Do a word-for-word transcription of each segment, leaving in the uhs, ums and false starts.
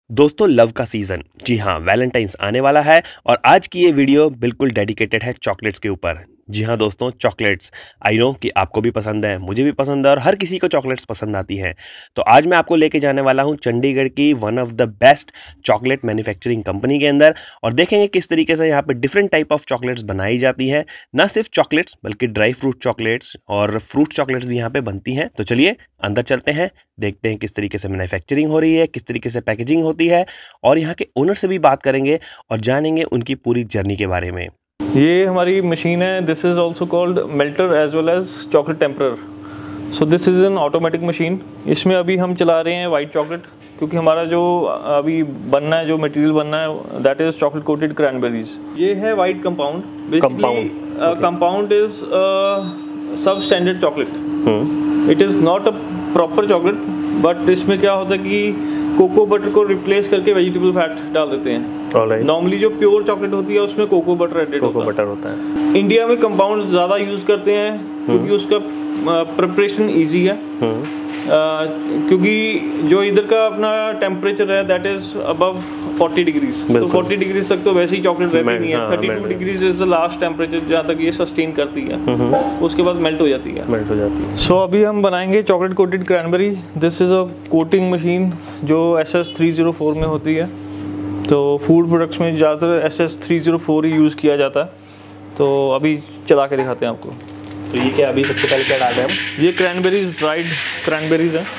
दोस्तों लव का सीज़न, जी हाँ, वैलेंटाइंस आने वाला है और आज की ये वीडियो बिल्कुल डेडिकेटेड है चॉकलेट्स के ऊपर। जी हाँ दोस्तों, चॉकलेट्स आई नो कि आपको भी पसंद है, मुझे भी पसंद है और हर किसी को चॉकलेट्स पसंद आती हैं। तो आज मैं आपको लेके जाने वाला हूँ चंडीगढ़ की one of the best chocolate manufacturing company के अंदर और देखेंगे किस तरीके से यहाँ पे डिफरेंट टाइप ऑफ चॉकलेट्स बनाई जाती हैं। ना सिर्फ चॉकलेट्स बल्कि ड्राई फ्रूट चॉकलेट्स और फ्रूट चॉकलेट्स भी यहाँ पे बनती हैं। तो चलिए अंदर चलते हैं, देखते हैं किस तरीके से मैन्युफैक्चरिंग हो रही है, किस तरीके से पैकेजिंग होती है और यहाँ के ओनर से भी बात करेंगे और जानेंगे उनकी पूरी जर्नी के बारे में। ये हमारी मशीन है। This is also called melter as well as chocolate temperer. So this is an automatic machine. इसमें अभी हम चला रहे हैं वाइट चॉकलेट, क्योंकि हमारा जो अभी बनना है, जो मटेरियल बनना है, that is chocolate coated cranberries. ये है white compound. Compound compound is sub standard chocolate. It is not a proper chocolate, but इसमें क्या होता है कि कोको बटर को रिप्लेस करके वेजिटेबल फैट डाल देते हैं। Normally right. जो प्योर चॉकलेट होती है उसमें cocoa butter added cocoa butter होता है। इंडिया में कंपाउंड ज़्यादा यूज़ करते हैं क्योंकि उसका प्रिपरेशन इजी है। Uh, क्योंकि जो इधर का अपना टेम्परेचर है that is above forty degrees, तो फोर्टी डिग्रीज तक तो वैसे ही चॉकलेट रहती नहीं है। Thirty two degrees is the last temperature जहाँ तक ये सस्टेन करती है, उसके बाद मेल्ट हो जाती है मेल्ट हो जाती है सो so, अभी हम बनाएंगे chocolate coated cranberry. This is a coating machine जो S S three zero four में होती है। तो फूड प्रोडक्ट्स में ज़्यादातर S S three zero four ही यूज़ किया जाता है। तो अभी चला के दिखाते हैं आपको। तो ये क्या अभी सबसे पहले क्या डाल रहे हैं हम? ये क्रैनबेरीज, ड्राइड क्रैनबेरीज है।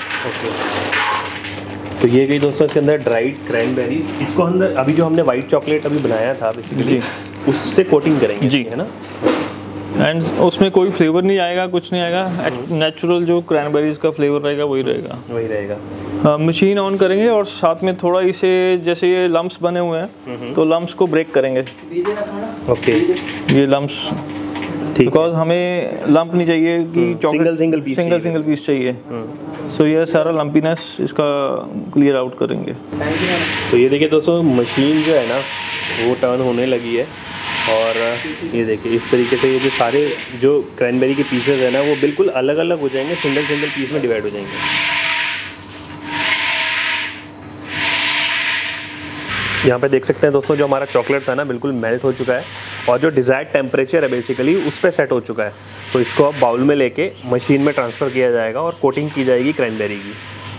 ओके, तो ये गई दोस्तों इसके अंदर ड्राइड क्रैनबेरीज। इसको अंदर अभी जो हमने वाइट चॉकलेट अभी बनाया था बेसिकली उससे कोटिंग करेंगे जी, है ना। एंड उसमें कोई फ्लेवर नहीं आएगा, कुछ नहीं आएगा। नेचुरल जो क्रैनबेरीज का फ्लेवर रहेगा वही रहेगा वही रहेगा हाँ, मशीन ऑन करेंगे और साथ में थोड़ा इसे, जैसे ये लम्प्स बने हुए हैं तो लम्प्स को ब्रेक करेंगे। ओके, ये लम्प्स बिकॉज हमें लंप नहीं चाहिए कि single single piece single single piece चाहिए। सो ये सारा लंपीनेस इसका क्लियर आउट करेंगे। तो ये देखिए दोस्तों, मशीन जो है ना वो टर्न होने लगी है और ये देखिए इस तरीके से ये जो सारे जो क्रैनबेरी के पीसेस है ना वो बिल्कुल अलग अलग हो जाएंगे, सिंगल सिंगल पीस में डिवाइड हो जाएंगे। यहाँ पे देख सकते हैं दोस्तों, जो हमारा चॉकलेट था ना बिल्कुल मेल्ट हो चुका है और जो डिज़ायर्ड टेम्परेचर है बेसिकली उस पर सेट हो चुका है। तो इसको अब बाउल में लेके मशीन में ट्रांसफ़र किया जाएगा और कोटिंग की जाएगी क्रैनबेरी की।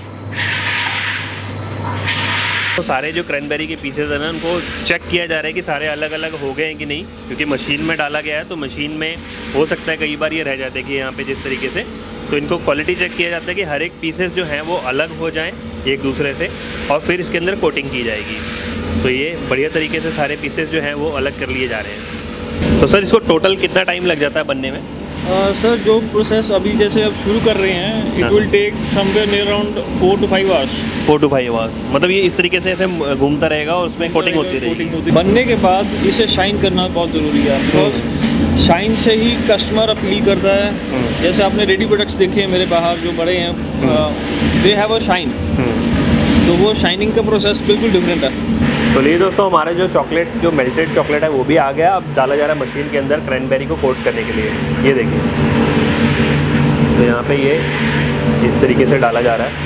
तो सारे जो क्रैनबेरी के पीसेज हैं ना उनको चेक किया जा रहा है कि सारे अलग अलग हो गए हैं कि नहीं, क्योंकि मशीन में डाला गया है तो मशीन में हो सकता है कई बार ये रह जाते हैं कि यहाँ पे जिस तरीके से, तो इनको क्वालिटी चेक किया जाता है कि हर एक पीसेस जो हैं वो अलग हो जाएं एक दूसरे से और फिर इसके अंदर कोटिंग की जाएगी। तो ये बढ़िया तरीके से सारे पीसेस जो हैं वो अलग कर लिए जा रहे हैं। तो सर इसको टोटल कितना टाइम लग जाता है बनने में? Uh, सर जो प्रोसेस अभी जैसे अब शुरू कर रहे हैं, it will take somewhere near around four to five hours. Four to five hours मतलब ये इस तरीके से ऐसे घूमता रहेगा और उसमें कोटिंग होती रहेगी। बनने के बाद इसे शाइन करना बहुत ज़रूरी है, बिकॉज शाइन से ही कस्टमर अपील करता है। जैसे आपने रेडी प्रोडक्ट्स देखे हैं मेरे बाहर जो बड़े हैं, दे हैव अ शाइन, तो वो शाइनिंग का प्रोसेस बिल्कुल डिफरेंट है। तो ये दोस्तों हमारा जो चॉकलेट, जो मेल्टेड चॉकलेट है वो भी आ गया। अब डाला जा रहा है मशीन के अंदर क्रैनबेरी को कोट करने के लिए। ये देखिए, तो यहाँ पे ये इस तरीके से डाला जा रहा है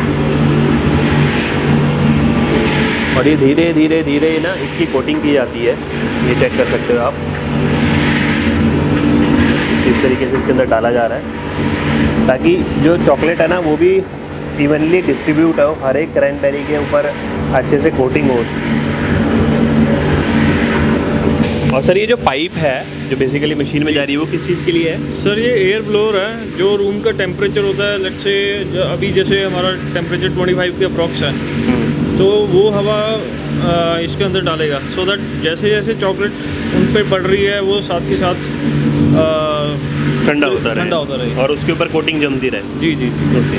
और ये धीरे धीरे धीरे ना इसकी कोटिंग की जाती है। ये चेक कर सकते हो आप, इस तरीके से इसके अंदर डाला जा रहा है ताकि जो चॉकलेट है ना वो भी इवनली डिस्ट्रीब्यूट हो, हर एक क्रैनबेरी के ऊपर अच्छे से कोटिंग हो। और सर ये जो पाइप है जो बेसिकली मशीन में जा रही है वो किस चीज़ के लिए है? सर ये एयर ब्लोअर है। जो रूम का टेम्परेचर होता है, लेट्स से अभी जैसे हमारा टेम्परेचर ट्वेंटी फाइव के अप्रॉक्स है, तो वो हवा आ, इसके अंदर डालेगा सो दैट जैसे जैसे चॉकलेट उन पर पड़ रही है वो साथ के साथ ठंडा होता रहे ठंडा होता रहे और उसके ऊपर कोटिंग जमती रहे। जी जी जी ओके।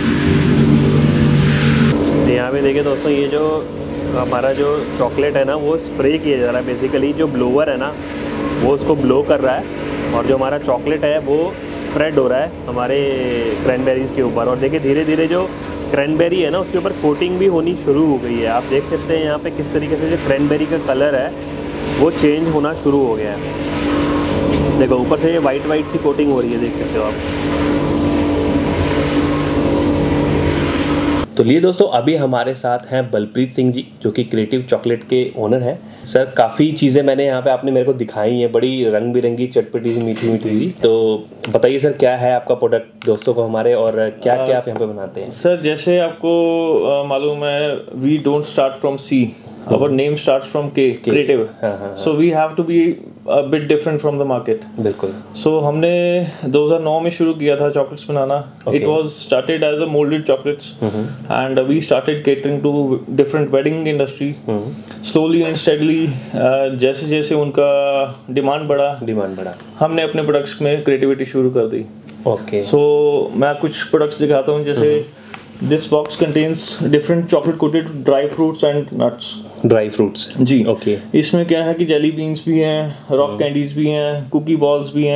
तो यहाँ पे देखिए दोस्तों, ये जो हमारा जो चॉकलेट है ना वो स्प्रे किया जा रहा है। बेसिकली जो ब्लोअर है ना वो उसको ब्लो कर रहा है और जो हमारा चॉकलेट है वो स्प्रेड हो रहा है हमारे क्रैनबेरीज के ऊपर। और देखिए धीरे धीरे जो क्रैनबेरी है ना उसके ऊपर कोटिंग भी होनी शुरू हो गई है। आप देख सकते हैं यहाँ पे किस तरीके से जो क्रैनबेरी का कलर है वो चेंज होना शुरू हो गया है। देखो ऊपर से ये वाइट वाइट सी कोटिंग हो रही है, देख सकते हो आप। तो लिए दोस्तों, अभी हमारे साथ हैं बलप्रीत सिंह जी, जो कि क्रिएटिव चॉकलेट के ओनर हैं। सर, काफ़ी चीज़ें मैंने यहाँ पे आपने मेरे को दिखाई हैं, बड़ी रंग बिरंगी चटपटी सी मीठी मीठी सी। तो बताइए सर, क्या है आपका प्रोडक्ट दोस्तों को हमारे, और क्या क्या आप यहाँ पे बनाते हैं? सर, जैसे आपको मालूम है, we don't start from C, our name starts from K, creative. So we have to be a bit different from the market. बिल्कुल। So हमने दो हज़ार नौ में शुरू किया था चॉकलेट्स बनाना. Okay. It was started as a molded chocolates, mm-hmm. and we started catering to different wedding industry. Mm-hmm. Slowly and steadily, uh, जैसे जैसे उनका डिमांड बढ़ा, डिमांड बढ़ा, हमने अपने प्रोडक्ट्स में क्रिएटिविटी शुरू कर दी. ओके। सो मैं कुछ प्रोडक्ट्स दिखाता हूँ, जैसे this box contains different chocolate coated dry fruits and nuts. Dry fruits, जी. ओके. इसमें क्या है कि जेली बीन्स भी हैं, रॉक कैंडीज भी हैं, कुकी बॉल्स भी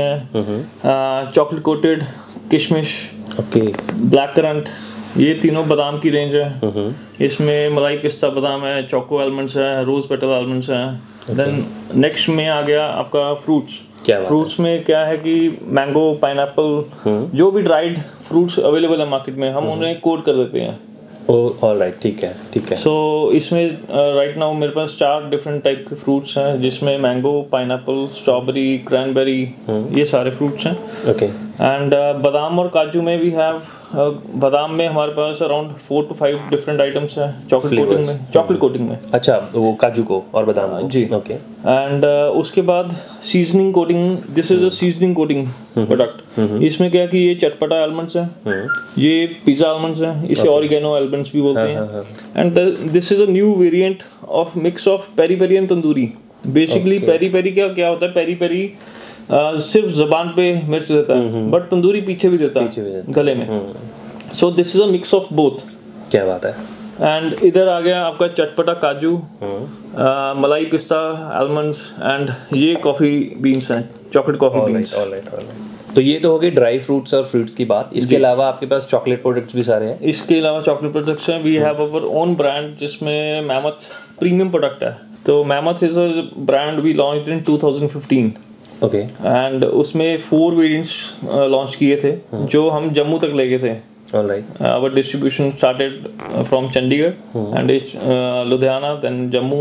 हैं, चॉकलेट कोटेड किशमिश, ओके, ब्लैक करंट, ये तीनों बादाम की रेंज है. इसमें मलाई पिस्ता बादाम है, चोको आलमंड्स है, रोज पेटल आलमंड्स हैं. देन नेक्स्ट में आ गया आपका फ्रूट्स. क्या फ्रूट्स में क्या है कि मैंगो, पाइनएप्पल, जो भी ड्राइड फ्रूट्स अवेलेबल है मार्केट में, हम उन्हें कोट कर देते हैं. ऑल राइट, ठीक है, ठीक है. सो so, इसमें राइट uh, नाउ right मेरे पास चार डिफरेंट टाइप के फ्रूट्स हैं, जिसमें मैंगो, पाइनएप्पल, स्ट्रॉबेरी, क्रैनबेरी, ये सारे फ्रूट्स हैं. ओके. एंड बादाम और काजू में भी हैव, बादाम में हमारे पास around four to five different items हैं चॉकलेट कोटिंग में. चॉकलेट कोटिंग में, अच्छा, वो काजू को और बादाम को. जी. ओके. एंड uh, उसके बाद seasoning coating. This is a seasoning coating product. इसमें क्या कि ये चटपटा आलमंड्स हैं, ये पिज्जा आलमंड्स हैं, इसे ऑरिगेनो आलमंड्स भी बोलते हैं. And this is a new variant of mix of peri peri and tandoori. Basically peri peri क्या क्या होता है, पेरी पेरी Uh, सिर्फ जबान पे मिर्च देता है, बट तंदूरी पीछे भी देता है, गले में. So this is a mix of both. क्या बात है. एंड इधर आ गया आपका चटपटा काजू, uh, मलाई पिस्ता आलमंड्स, एंड ये कॉफी बीन्स हैं, चॉकलेट कॉफी बीन्स. तो ये तो हो गई ड्राई फ्रूट्स और फ्रूट्स की बात. इसके अलावा आपके पास चॉकलेट प्रोडक्ट्स भी सारे हैं? इसके अलावा चॉकलेट प्रोडक्ट्स हैं. We have our own brand, जिसमें मैमथ प्रीमियम प्रोडक्ट है. तो Mammoth is a brand we launched in two thousand fifteen. Okay. And उसमें फोर वेरिएंट्स लॉन्च किए थे, जो हम जम्मू तक ले गए थे. Alright. Our distribution started from Chandigarh and Ludhiana, then Jammu.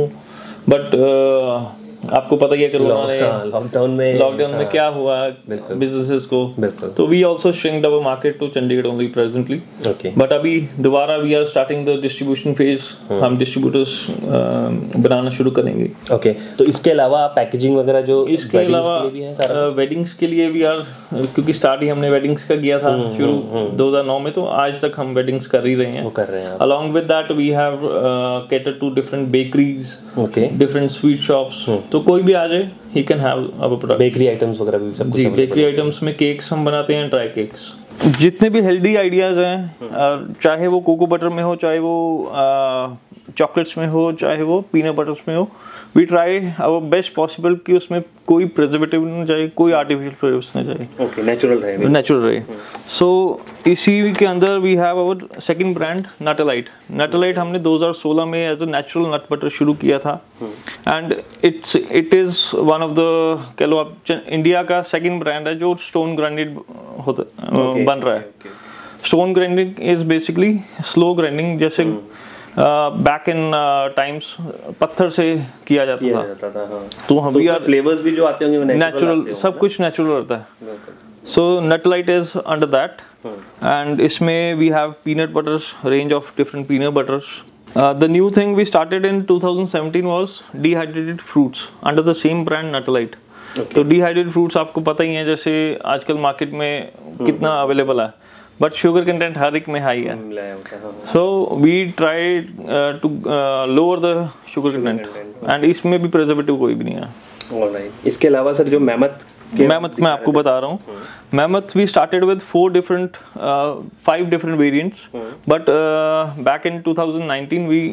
But आपको पता ही है कि लॉकडाउन में लॉकडाउन में क्या हुआ बिजनेसेस को. तो we also shrinked our market to Chandigarh only presently. Okay. But अभी दोबारा we are starting the distribution phase. हम डिस्ट्रीब्यूटर्स बनाना शुरू करेंगे. ओके. तो इसके अलावा पैकेजिंग वगैरह जो इसके अलावा वेडिंग्स के लिए भी आर, क्योंकि स्टार्ट ही हमने वेडिंग्स का किया था शुरू दो हज़ार नौ में, तो आज तक हम वेडिंग्स कर ही रहे हैं. कर रहे हैं. Along with that we have catered to different bakeries, okay, different sweet shops. तो कोई भी आ जाए, he can have our product. Bakery items वगैरह भी सब कुछ. जी, बेकरी आइटम्स में केक्स हम बनाते हैं, ड्राई केक्स. जितने भी हेल्दी आइडियाज हैं, चाहे वो कोको बटर में हो, चाहे वो चॉकलेट्स में हो, चाहे वो पीनट बटर्स में हो, we try our best possible कि उसमें कोई प्रिजर्वेटिव न जाए, कोई आर्टिफिशियल फ्लेवर्स न जाए. ओके, नेचुरल रहे. नेचुरल रहे. सो इसी के अंदर we have our second brand Nutlite. Nutlite हमने दो हज़ार सोलह में as a natural nut butter शुरू किया था. And it's it is one of the, कह लो आप, इंडिया का सेकंड ब्रांड है जो स्टोन ग्राइंडेड होता okay, बन रहा है. Stone grinding is basically slow grinding. जैसे बैक इन टाइम्स पत्थर से किया जाता किया था, जाता था हाँ. तो हम भी फ्लेवर्स भी जो आते होंगे नेचुरल, सब कुछ नेचुरल रहता है. So Nutlite is under that. And इसमें we have peanut butters, range of different peanut butters. The new thing we started in two thousand seventeen was dehydrated fruits under the same brand Nutlite. तो dehydrated fruits आपको पता ही है, जैसे आजकल market में कितना available है, बट शुगर कंटेंट हर एक में हाई है. So we try to lower the sugar content, and इसमें भी प्रिजर्वेटिव कोई भी नहीं है. ऑलराइट. इसके अलावा सर जो मैमथ मैमथ मैं आपको बता रहा हूँ. Mammoth we started with four different five different variants, but back in two thousand nineteen we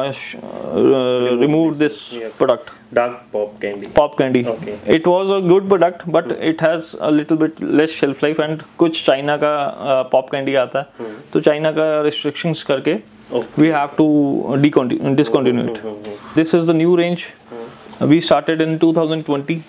removed this product, dark pop candy. pop candy. Okay. It was a good product, but hmm. it has a little bit less shelf life, and कुछ China का pop candy आता है, hmm. तो China का restrictions करके okay. we have to discontinue it. Hmm. This is the new range. Hmm. We started in two thousand twenty.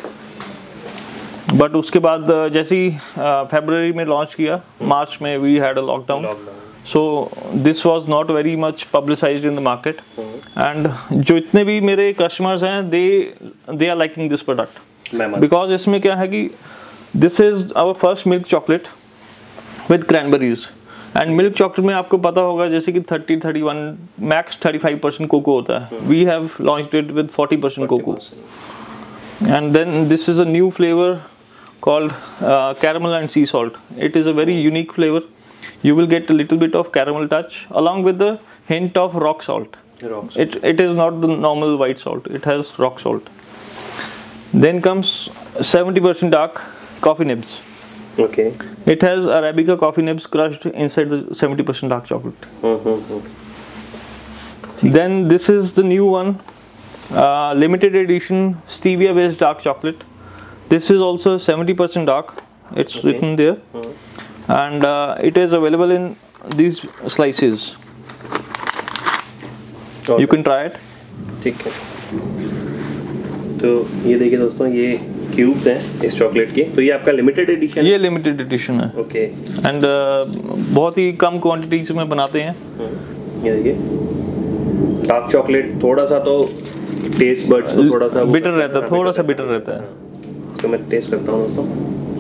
But उसके बाद जैसे ही फरवरी में लॉन्च किया, मार्च में we had a lockdown. So this was not very much publicised in the market and जो इतने भी मेरे कस्टमर्स हैं they they are liking this product because इसमें क्या है कि this is our first milk chocolate with cranberries and milk chocolate में आपको पता होगा जैसे कि thirty thirty one max thirty five percent cocoa होता है. We have launched it with forty percent cocoa and then this is a new flavour called uh, caramel and sea salt. It is a very unique flavor. You will get a little bit of caramel touch along with the hint of rock salt. Rock salt. It, it is not the normal white salt. It has rock salt. Then comes seventy percent dark coffee nibs. Okay. It has Arabica coffee nibs crushed inside the seventy percent dark chocolate. Mm-hmm. Then this is the new one, uh, limited edition stevia based dark chocolate. This is also seventy percent dark. It's okay. written there, mm-hmm. and uh, it is available in these slices. Okay. You can try it. ठीक है. तो ये देखिए दोस्तों, ये cubes हैं इस chocolate के. तो ये आपका लिमिटेड एडिशन? ये लिमिटेड एडिशन है. ओके. एंड बहुत ही कम क्वांटिटीज में बनाते हैं. ये देखिए, डार्क चॉकलेट थोड़ा सा तो टेस्ट बड्स को थोड़ा सा बिटर रहता है, थोड़ा सा बिटर रहता है. तो मैं टेस्ट करता हूँ दोस्तों.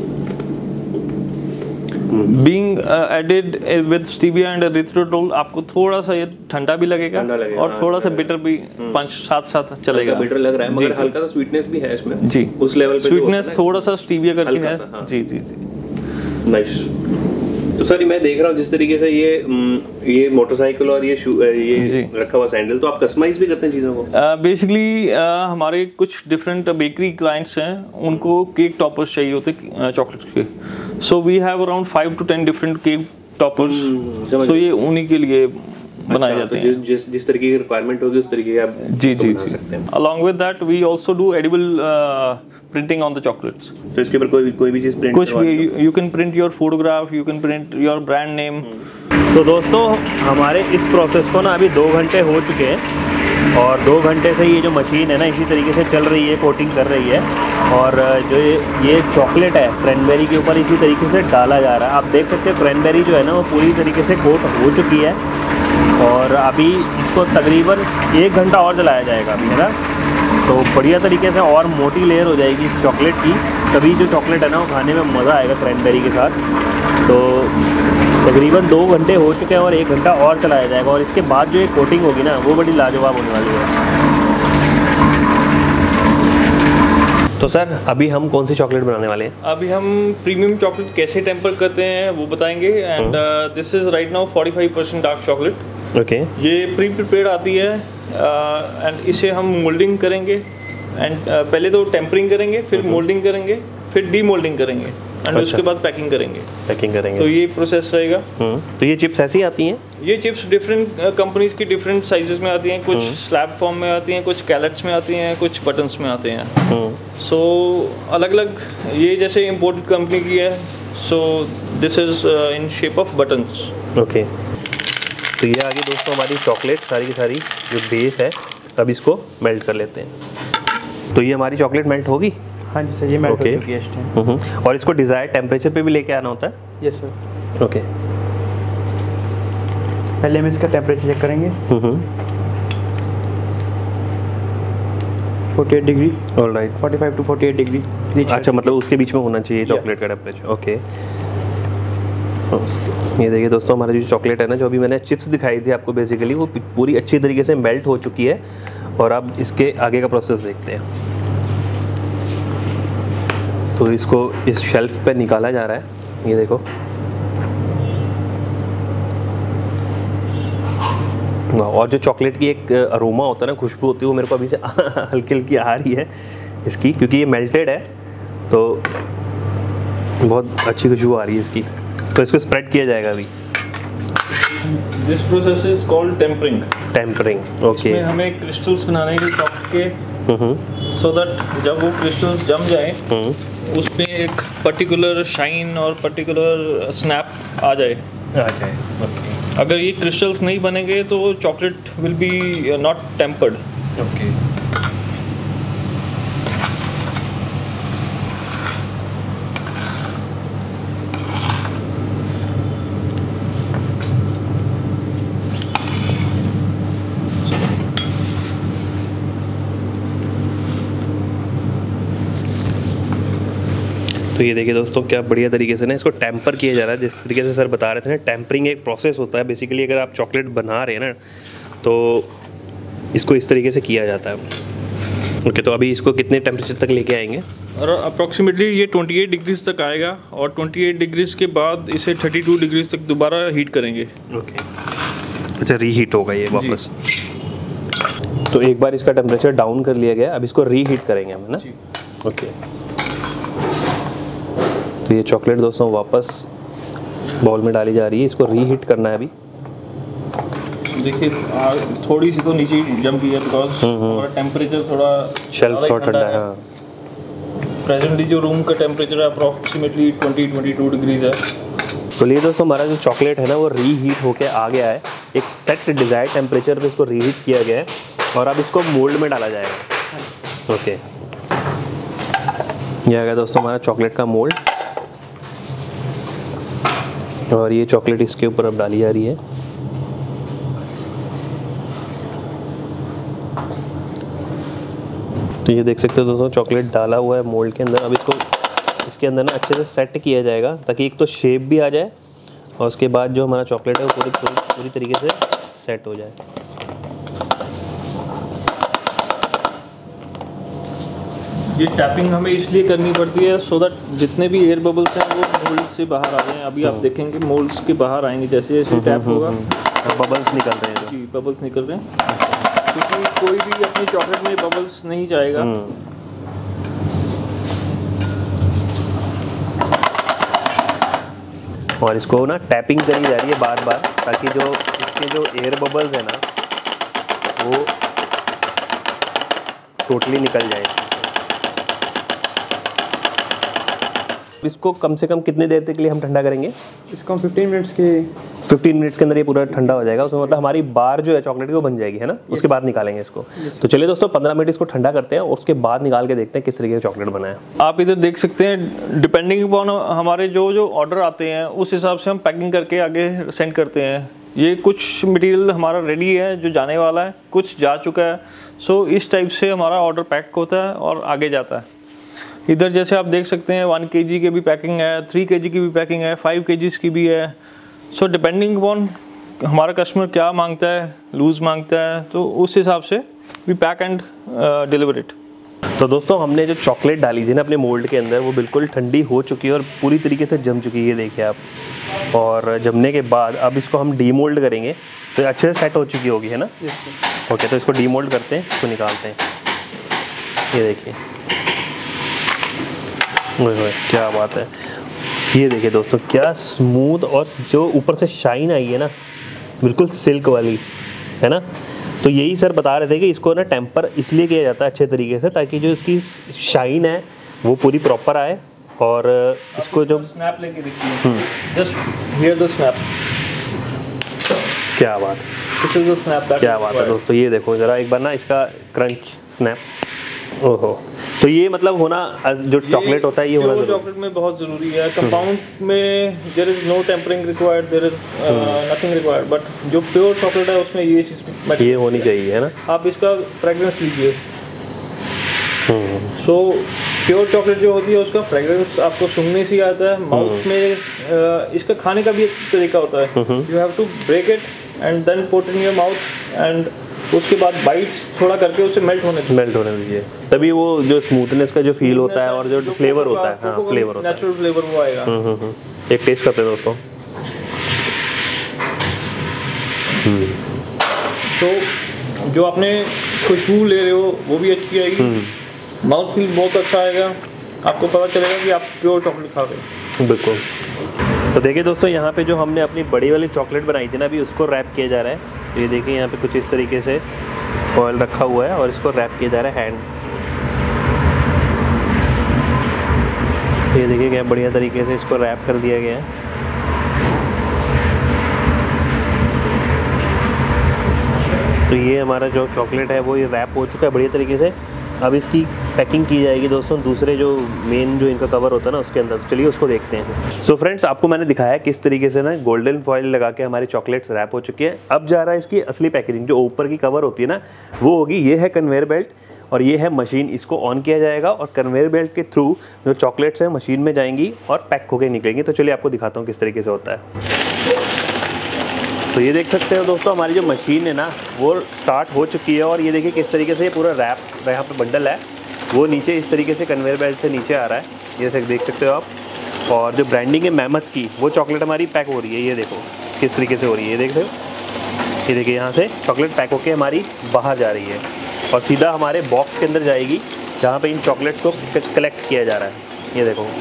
Being uh, added uh, with stevia and erythritol आपको थोड़ा सा ये ठंडा भी लगेगा, लगेगा और हाँ, थोड़ा सा बिटर भी पंच साथ साथ चलेगा. बिटर लग रहा है मगर हल्का सा स्वीटनेस भी है इसमें. जी, उस लेवल पे स्वीटनेस थोड़ा सा स्टीविया करके है. हाँ. जी जी जी. नाइस. तो सर मैं देख रहा हूँ जिस तरीके से ये ये मोटरसाइकिल और ये ये रखा हुआ सैंडल, तो आप कस्टमाइज भी करते हैं चीज़ों को? बेसिकली uh, uh, हमारे कुछ डिफरेंट बेकरी क्लाइंट्स हैं, उनको केक टॉपर्स चाहिए होते चॉकलेट के. So we have around five to ten different cake toppers. So ये उन्हीं के लिए बनाए जाते हैं. तो जिस जिस तरीके की रिक्वायरमेंट होगी उस तरीके के आप जी जी बना सकते हैं. Along with that we also do edible printing on the chocolates. तो इसके ऊपर कोई कोई भी चीज प्रिंट कुछ भी, you can print your photograph, you can print your brand name. So दोस्तों, हमारे इस प्रोसेस को ना अभी दो घंटे हो चुके हैं और दो घंटे से ये जो मशीन है ना इसी तरीके से चल रही है, कोटिंग कर रही है. और जो ये ये चॉकलेट है क्रैनबेरी के ऊपर इसी तरीके से डाला जा रहा है. आप देख सकते हैं क्रैनबेरी जो है ना वो पूरी तरीके से कोट हो चुकी है और अभी इसको तकरीबन एक घंटा और जलाया जाएगा अभी, है ना. तो बढ़िया तरीके से और मोटी लेयर हो जाएगी इस चॉकलेट की, तभी जो चॉकलेट है ना वो खाने में मज़ा आएगा क्रैनबेरी के साथ. तो तकरीबन दो घंटे हो चुके हैं और एक घंटा और चलाया जाएगा और इसके बाद जो ये कोटिंग होगी ना वो बड़ी लाजवाब होने वाली है. तो सर अभी हम कौन सी चॉकलेट बनाने वाले हैं? अभी हम प्रीमियम चॉकलेट कैसे टेम्पर करते हैं वो बताएंगे. And this is right now forty five percent dark chocolate. Okay. ये प्री प्रिपेयर्ड आती है एंड uh, इसे हम मोल्डिंग करेंगे एंड uh, पहले तो टेम्परिंग करेंगे, फिर मोल्डिंग करेंगे, फिर डी मोल्डिंग करेंगे एंड अच्छा. उसके बाद पैकिंग करेंगे. पैकिंग करेंगे. तो ये प्रोसेस रहेगा. तो ये चिप्स ऐसी आती हैं? ये चिप्स डिफरेंट कंपनीज की डिफरेंट साइजेस में आती हैं. कुछ स्लैब फॉर्म में आती हैं, कुछ कैलेट्स में आती हैं, कुछ बटन्स में आते हैं. सो so, अलग अलग, ये जैसे इम्पोर्टेड कंपनी की है. So this is in shape of buttons. Okay. तो ये आगे दोस्तों हमारी चॉकलेट सारी की सारी जो बेस है, अब इसको मेल्ट कर लेते हैं. तो ये हमारी चॉकलेट मेल्ट होगी? हाँ जी सर, ये मेल्ट okay. हो चुकी है इस टाइम. और इसको डिज़ायर्ड टेम्परेचर पे भी लेके आना होता है? Yes sir. ओके. पहले हम इसका टेम्परेचर चेक करेंगे. Forty eight degree. Alright. Forty five to forty eight degree. अच्छा, मतलब उसके बीच में होना चाहिए चॉकलेट का टेम्परेचर. ओके. ये देखिए दोस्तों, हमारा जो चॉकलेट है ना, जो अभी मैंने चिप्स दिखाई थी आपको, बेसिकली वो पूरी अच्छी तरीके से मेल्ट हो चुकी है. और अब इसके आगे का प्रोसेस देखते हैं. तो इसको इस शेल्फ पे निकाला जा रहा है. ये देखो, और जो चॉकलेट की एक अरोमा होता है ना, खुशबू होती है, वो मेरे को अभी से हल्की हल्की आ रही है इसकी, क्योंकि ये मेल्टेड है तो बहुत अच्छी खुशबू आ रही है इसकी. तो इसको स्प्रेड किया जाएगा अभी. This process is called tempering. Tempering. Okay. इसमें हमें क्रिस्टल्स बनाने के टॉप के, सो दैट जब वो क्रिस्टल्स जम जाए उस पे एक पर्टिकुलर शाइन और पर्टिकुलर स्नैप आ जाए आ जाए ओके. अगर ये क्रिस्टल्स नहीं बनेंगे तो chocolate will be not tempered. Okay. तो ये देखिए दोस्तों, क्या बढ़िया तरीके से ना इसको टेम्पर किया जा रहा है। जिस तरीके से सर बता रहे थे ना, टेम्परिंग एक प्रोसेस होता है बेसिकली। अगर आप चॉकलेट बना रहे हैं ना तो इसको इस तरीके से किया जाता है। ओके, तो अभी इसको कितने टेम्परेचर तक लेके आएंगे? और अप्रॉक्सीमेटली ये अट्ठाईस डिग्रीज तक आएगा और अट्ठाईस डिग्रीज के बाद इसे बत्तीस डिग्रीज तक दोबारा हीट करेंगे। ओके, अच्छा, रीहीट होगा ये वापस। तो एक बार इसका टेम्परेचर डाउन कर लिया गया, अब इसको रीहीट करेंगे हम, है ना? ओके, तो ये चॉकलेट दोस्तों वापस बाउल में डाली जा रही है, इसको रीहीट करना है अभी। देखिए थोड़ी सी तो नीचे ही जम गई है बिकॉज हमारा टेम्परेचर थोड़ा शेल्फ थोड़ा ठंडा है। हाँ, प्रेजेंटली जो रूम का टेम्परेचर है अप्रॉक्सीमेटली बीस बाईस डिग्रीज है। तो ये दोस्तों हमारा जो चॉकलेट है ना वो रीहीट होके आ गया है। एक सेट डिजायर्ड टेम्परेचर पे इसको रीहीट किया गया है और अब इसको मोल्ड में डाला जाएगा। ओके, ये आ गया दोस्तों हमारा चॉकलेट का मोल्ड और ये चॉकलेट इसके ऊपर अब डाली जा रही है। तो ये देख सकते हो दोस्तों, चॉकलेट डाला हुआ है मोल्ड के अंदर। अब इसको इसके अंदर ना अच्छे से सेट किया जाएगा ताकि एक तो शेप भी आ जाए और उसके बाद जो हमारा चॉकलेट है वो पूरी पूरी पूरी तरीके से सेट हो जाए। ये टैपिंग हमें इसलिए करनी पड़ती है सो दैट जितने भी एयर बबल्स हैं वो मोल्ड से बाहर आ जाएं। अभी आप देखेंगे मोल्ड्स के बाहर आएंगे जैसे जैसे टैप होगा, बबल्स निकल रहे हैं। जी, बबल्स निकल रहे हैं क्योंकि कोई भी अपनी चॉकलेट में बबल्स नहीं चाहेगा। और इसको ना टैपिंग करी जा रही है बार बार ताकि जो इसके जो एयर बबल्स है ना वो टोटली निकल जाए। इसको कम से कम कितने देर तक के लिए हम ठंडा करेंगे? इसको हम पंद्रह मिनट्स के पंद्रह मिनट्स के अंदर ये पूरा ठंडा हो जाएगा। उसमें मतलब हमारी बार जो है चॉकलेट की वो बन जाएगी, है ना? उसके बाद निकालेंगे इसको। तो चलिए दोस्तों पंद्रह मिनट इसको ठंडा करते हैं और उसके बाद निकाल के देखते हैं किस तरीके का चॉकलेट बना है। आप इधर देख सकते हैं, डिपेंडिंग अपॉन हमारे जो जो ऑर्डर आते हैं उस हिसाब से हम पैकिंग करके आगे सेंड करते हैं। ये कुछ मटेरियल हमारा रेडी है जो जाने वाला है, कुछ जा चुका है। सो इस टाइप से हमारा ऑर्डर पैक होता है और आगे जाता है। इधर जैसे आप देख सकते हैं वन के जी की भी पैकिंग है, थ्री के जी की भी पैकिंग है, फाइव के जीज़ की भी है। सो डिपेंडिंग अपॉन हमारा कस्टमर क्या मांगता है, लूज़ मांगता है, तो उस हिसाब से we pack and deliver it. तो दोस्तों हमने जो चॉकलेट डाली थी ना अपने मोल्ड के अंदर वो बिल्कुल ठंडी हो चुकी है और पूरी तरीके से जम चुकी है, ये देखिए आप। और जमने के बाद अब इसको हम डीमोल्ड करेंगे तो अच्छे से सेट हो चुकी होगी, है ना? ओके, तो इसको डीमोल्ड करते हैं, इसको निकालते हैं। ये देखिए, ओए क्या बात है। ये देखिए दोस्तों, क्या स्मूथ और जो ऊपर से शाइन आई है ना, बिल्कुल सिल्क वाली, है ना? तो यही सर बता रहे थे कि इसको ना टेम्पर इसलिए किया जाता है अच्छे तरीके से ताकि जो इसकी शाइन है वो पूरी प्रॉपर आए। और इसको जो स्नैप लेके देखिए, जस्ट हियर द स्नैप। क्या बात है, दिस इज द स्नैप। क्या बात है दोस्तों, ये देखो जरा एक बार ना इसका क्रंच स्नैप। ओहो, तो ये मतलब होना जो चॉकलेट होता है ये होना जरूरी चॉकलेट में बहुत जरूरी है। कंपाउंड में there is no tempering required, there is nothing required, but जो प्योर चॉकलेट है उसमें ये चीज ये होनी चाहिए, है ना? आप इसका फ्रेग्रेंस लीजिए। सो प्योर चॉकलेट जो होती है उसका फ्रेग्रेंस आपको सूंघने से ही आता है, माउथ में। uh, इसका खाने का भी एक तरीका होता है। You have to break it and then put in your mouth and उसके बाद बाइट्स थोड़ा करके उसे मेल्ट होने दीजिए। मेल्ट होने दीजिए, तभी वो जो स्मूथनेस का जो फील होता है और जो फ्लेवर होता है, हाँ फ्लेवर होता है, नेचुरल फ्लेवर वो आएगा। हम्म हम्म एक टेस्ट करते हैं दोस्तों। तो जो आपने खुशबू ले रहे हो वो भी अच्छी आएगी, माउथ फील बहुत अच्छा आएगा, आपको पता चलेगा कि आप प्योर चॉकलेट खा रहे हो। बिल्कुल। तो देखिए दोस्तों, यहाँ पे जो हमने अपनी बड़ी वाली चॉकलेट बनाई थी ना, अभी उसको रैप किया जा रहा है। तो ये देखिए यहाँ पे कुछ इस तरीके से फॉयल रखा हुआ है और इसको रैप किया जा रहा है हैंड से। तो ये देखिए क्या बढ़िया तरीके से इसको रैप कर दिया गया है। तो ये हमारा जो चॉकलेट है वो ये रैप हो चुका है बढ़िया तरीके से। अब इसकी पैकिंग की जाएगी दोस्तों दूसरे जो मेन जो इनका कवर होता है ना उसके अंदर। तो चलिए उसको देखते हैं। सो so फ्रेंड्स, आपको मैंने दिखाया किस तरीके से ना गोल्डन फॉइल लगा के हमारी चॉकलेट्स रैप हो चुकी है। अब जा रहा है इसकी असली पैकेजिंग, जो ऊपर की कवर होती है ना वो होगी। ये है कन्वेयर बेल्ट और ये है मशीन, इसको ऑन किया जाएगा और कन्वेयर बेल्ट के थ्रू जो चॉकलेट्स है मशीन में जाएंगी और पैक होकर निकलेंगी। तो चलिए आपको दिखाता हूँ किस तरीके से होता है। तो ये देख सकते हो दोस्तों, हमारी जो मशीन है ना वो स्टार्ट हो चुकी है और ये देखिए किस तरीके से ये पूरा रैप यहाँ पे बंडल है वो नीचे इस तरीके से कन्वेयर बेल्ट से नीचे आ रहा है, ये देख सकते हो आप। और जो ब्रांडिंग है मेहमत की, वो चॉकलेट हमारी पैक हो रही है, ये देखो किस तरीके से हो रही है, ये देख रहे हो, ये देखिए यहाँ से चॉकलेट पैक होके हमारी बाहर जा रही है और सीधा हमारे बॉक्स के अंदर जाएगी जहाँ पे इन चॉकलेट्स को कलेक्ट किया जा रहा है। ये देखो,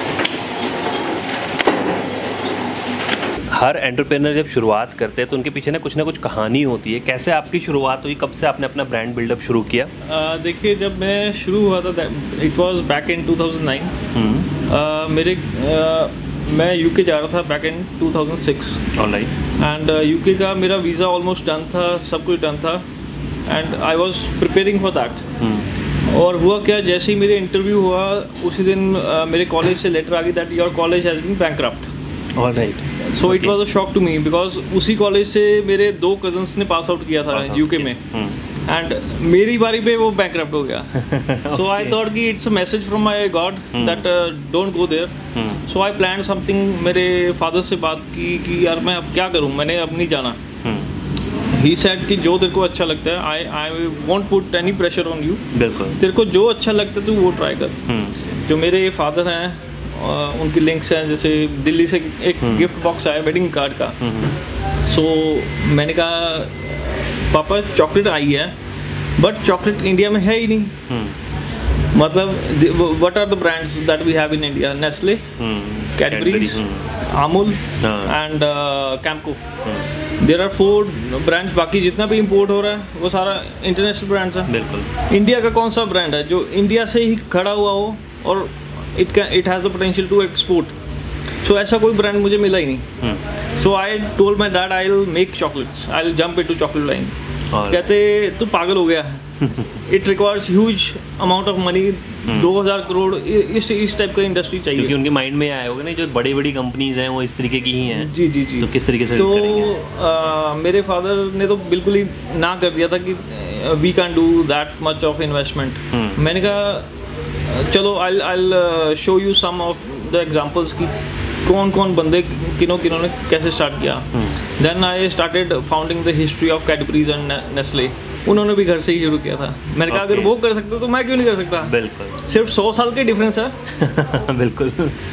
हर एंटरप्रेन्योर जब शुरुआत करते हैं तो उनके पीछे ना कुछ ना कुछ कहानी होती है। कैसे आपकी शुरुआत हुई, कब से आपने अपना ब्रांड बिल्डअप शुरू किया? uh, देखिए, जब मैं शुरू हुआ था it was back in two thousand nine. uh, मेरे uh, मैं यूके जा रहा था back in two thousand six. Alright. And UK का मेरा वीज़ा ऑलमोस्ट डन था, सब कुछ डन था and I was preparing for that. और हुआ क्या, जैसे ही मेरे इंटरव्यू हुआ उसी दिन uh, मेरे कॉलेज से लेटर आ गई that your college has been bankrupt. Alright. So it was a shock to me because उसी कॉलेज से मेरे दो कजन्स ने पास आउट किया था यूके में एंड मेरी बारी पे वो बैंकरप्ट हो गया। सो आई थॉट कि it's a message from my God that don't go there. So I plan something, मेरे फादर से बात की कि यार मैं अब क्या करूं, मैंने अब नहीं जाना। ही सेड कि जो तेरे को अच्छा लगता है, I I won't put any pressure on you, बिल्कुल तेरे को जो अच्छा लगता है तू वो ट्राई कर। जो मेरे फादर हैं Uh, उनकी लिंक्स हैं, जैसे दिल्ली से एक गिफ्ट बॉक्स आया वेडिंग कार्ड का। सो so, मैंने कहा पापा चॉकलेट आई है बट चॉकलेट इंडिया में है ही नहीं। मतलब what are the brands that we have in India? Nestle, Cadburys, Amul and Campco. There are four brands, बाकी जितना भी इंपोर्ट हो रहा है वो सारा इंटरनेशनल ब्रांड्स है। बिल्कुल। इंडिया का कौन सा ब्रांड है जो इंडिया से ही खड़ा हुआ हो और it can it has the potential to export? So ऐसा कोई ब्रांड मुझे मिला ही नहीं। So I told my dad I will make chocolates, I will jump into chocolate line. कहते तू पागल हो गया है, it requires huge amount of money, दो हज़ार करोड़ इस इस टाइप का इंडस्ट्री चाहिए। क्योंकि उनके माइंड में आया होगा ना जो बड़ी बड़ी कंपनीज हैं वो इस तरीके की ही हैं। जी जी जी। तो किस तरीके से तो आ, मेरे फादर ने तो बिल्कुल ही ना कर दिया था कि we can do that much of investment. मैंने कहा चलो I I show you some of the examples कि कौन कौन बंदे किनों किनों ने कैसे स्टार्ट किया। Then I started founding the history of Cadburys and Nestle. उन्होंने भी घर से ही शुरू किया था। मैंने कहा अगर वो कर सकते तो मैं क्यों नहीं कर सकता? बिल्कुल। सिर्फ सौ साल के डिफरेंस है। बिल्कुल।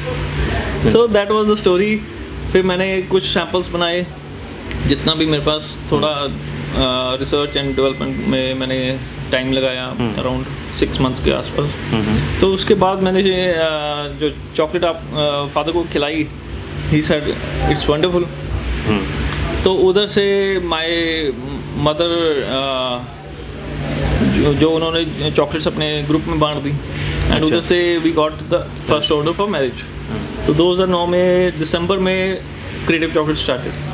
So that was the story. फिर मैंने कुछ सैम्पल्स बनाए, जितना भी मेरे पास थोड़ा रिसर्च एंड डेवलपमेंट में मैंने टाइम लगाया, अराउंड सिक्स मंथ्स के आसपास। तो उसके बाद मैंने uh, जो चॉकलेट आप फादर uh, को खिलाई, ही सेड इट्स वंडरफुल। तो उधर से माय मदर uh, जो, जो उन्होंने चॉकलेट्स अपने ग्रुप में बांट दी एंड उधर से we got the first order for marriage. तो दो हज़ार नौ में दिसंबर में क्रिएटिव चॉकलेट स्टार्टेड।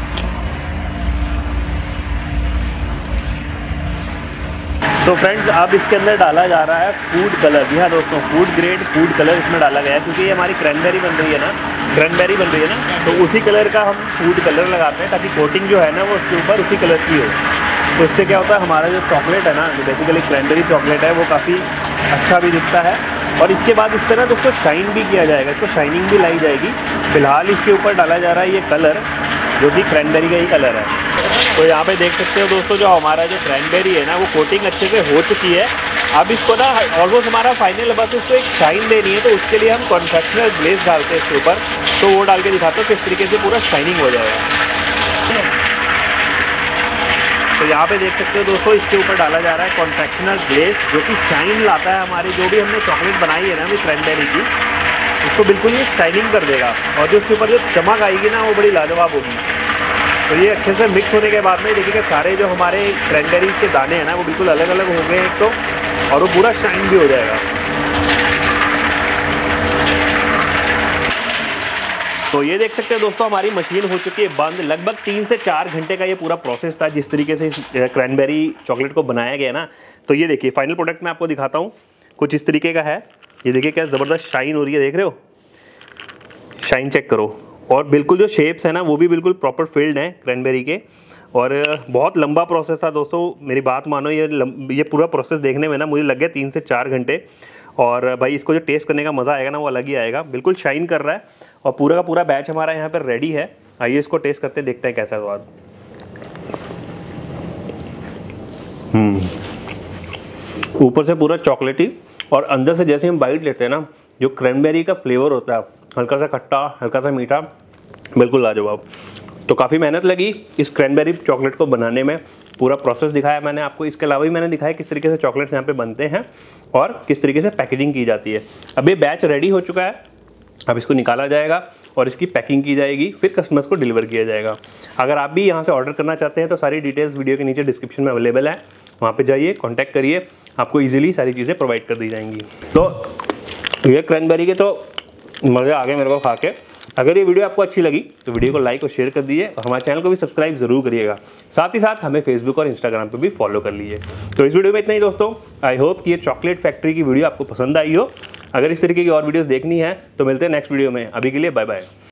तो फ्रेंड्स अब इसके अंदर डाला जा रहा है फूड कलर। जी हाँ दोस्तों, फूड ग्रेड फूड कलर इसमें डाला गया है क्योंकि ये हमारी क्रैनबेरी बन रही है ना, क्रैनबेरी बन रही है ना, तो उसी कलर का हम फूड कलर लगाते हैं ताकि कोटिंग जो है ना वो उसके ऊपर उसी कलर की हो। तो इससे क्या होता है, हमारा जो चॉकलेट है ना, जो बेसिकली क्रैनबेरी चॉकलेट है, वो काफ़ी अच्छा भी दिखता है। और इसके बाद इस पर ना दोस्तों शाइन भी किया जाएगा, इसको शाइनिंग भी लाई जाएगी। फिलहाल इसके ऊपर डाला जा रहा है ये कलर जो कि क्रैनबेरी का ही कलर है। तो यहाँ पे देख सकते हो दोस्तों, जो हमारा जो क्रैनबेरी है ना वो कोटिंग अच्छे से हो चुकी है। अब इसको ना ऑलमोस्ट हमारा फाइनल, बस इसको एक शाइन देनी है। तो उसके लिए हम कॉन्फेक्शनल ग्लेज डालते हैं इसके ऊपर। तो वो डाल के दिखाता हूँ किस तरीके से पूरा शाइनिंग हो जाएगा। तो यहाँ पे देख सकते हो दोस्तों, इसके ऊपर डाला जा रहा है कॉन्फेक्शनल ग्लेज जो कि शाइन लाता है हमारी जो भी हमने चॉकलेट बनाई है ना अभी क्रैनबेरी की, उसको बिल्कुल ये शाइनिंग कर देगा। और जो उसके ऊपर जो चमक आएगी ना वो बड़ी लाजवाब होगी। तो ये अच्छे से मिक्स होने के बाद में देखिए कि सारे जो हमारे क्रैनबेरीज के दाने हैं ना वो बिल्कुल अलग अलग होंगे एक तो, और वो पूरा शाइन भी हो जाएगा। तो ये देख सकते हैं दोस्तों, हमारी मशीन हो चुकी है बंद। लगभग तीन से चार घंटे का ये पूरा प्रोसेस था जिस तरीके से इस क्रैनबेरी चॉकलेट को बनाया गया ना। तो ये देखिए फाइनल प्रोडक्ट मैं आपको दिखाता हूँ, कुछ इस तरीके का है। ये देखिए क्या ज़बरदस्त शाइन हो रही है, देख रहे हो, शाइन चेक करो। और बिल्कुल जो शेप्स है ना वो भी बिल्कुल प्रॉपर फिल्ड हैं क्रैनबेरी के। और बहुत लंबा प्रोसेस था दोस्तों, मेरी बात मानो, ये लम, ये पूरा प्रोसेस देखने में ना मुझे लग गया तीन से चार घंटे। और भाई इसको जो टेस्ट करने का मज़ा आएगा ना वो अलग ही आएगा, बिल्कुल शाइन कर रहा है। और पूरा का पूरा बैच हमारा यहाँ पर रेडी है। आइए इसको टेस्ट करते देखते हैं कैसा स्वाद। हम्म ऊपर से पूरा चॉकलेटी और अंदर से जैसे हम बाइट लेते हैं ना, जो क्रैनबेरी का फ्लेवर होता है, हल्का सा खट्टा हल्का सा मीठा, बिल्कुल लाजवाब। तो काफ़ी मेहनत लगी इस क्रैनबेरी चॉकलेट को बनाने में, पूरा प्रोसेस दिखाया मैंने आपको। इसके अलावा भी मैंने दिखाया किस तरीके से चॉकलेट्स यहाँ पे बनते हैं और किस तरीके से पैकेजिंग की जाती है। अब ये बैच रेडी हो चुका है, अब इसको निकाला जाएगा और इसकी पैकिंग की जाएगी, फिर कस्टमर्स को डिलीवर किया जाएगा। अगर आप भी यहाँ से ऑर्डर करना चाहते हैं तो सारी डिटेल्स वीडियो के नीचे डिस्क्रिप्शन में अवेलेबल है, वहाँ पे जाइए, कांटेक्ट करिए, आपको इजीली सारी चीज़ें प्रोवाइड कर दी जाएंगी। तो ये क्रैनबेरी के तो मज़े आ गए मेरे को खा के। अगर ये वीडियो आपको अच्छी लगी तो वीडियो को लाइक और शेयर कर दीजिए और हमारे चैनल को भी सब्सक्राइब जरूर करिएगा। साथ ही साथ हमें फेसबुक और इंस्टाग्राम पे भी फॉलो कर लीजिए। तो इस वीडियो में इतना ही दोस्तों। आई होप कि ये चॉकलेट फैक्ट्री की वीडियो आपको पसंद आई हो। अगर इस तरीके की और वीडियोस देखनी है तो मिलते हैं नेक्स्ट वीडियो में। अभी के लिए बाय बाय।